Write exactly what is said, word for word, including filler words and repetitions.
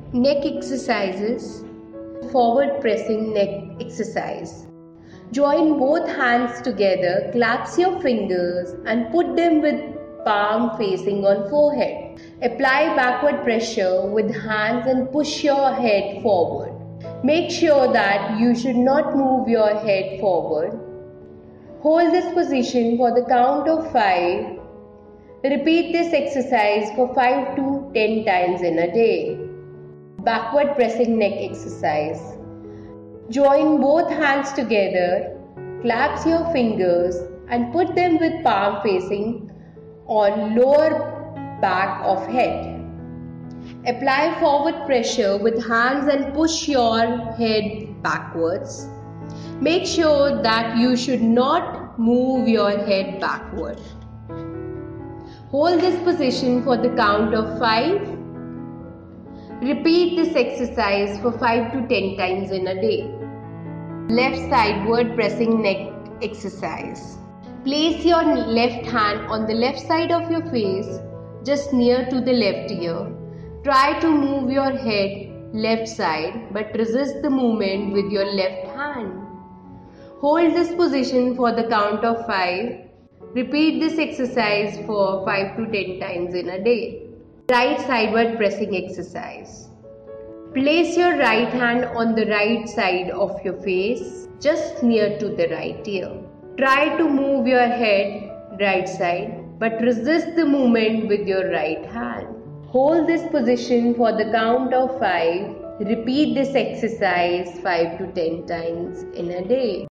Neck exercises. Forward pressing neck exercise. Join both hands together, clasp your fingers and put them with palm facing on forehead. Apply backward pressure with hands and push your head forward. Make sure that you should not move your head forward. Hold this position for the count of five. Repeat this exercise for five to ten times in a day. Backward pressing neck exercise. Join both hands together, clasp your fingers and put them with palm facing on lower back of head. Apply forward pressure with hands and push your head backwards. Make sure that you should not move your head backward. Hold this position for the count of five. Repeat this exercise for five to ten times in a day. Left sideward pressing neck exercise. Place your left hand on the left side of your face, just near to the left ear. Try to move your head left side but resist the movement with your left hand. Hold this position for the count of five. Repeat this exercise for five to ten times in a day. Right sideward pressing exercise. Place your right hand on the right side of your face, just near to the right ear. Try to move your head right side, but resist the movement with your right hand. Hold this position for the count of five. Repeat this exercise five to ten times in a day.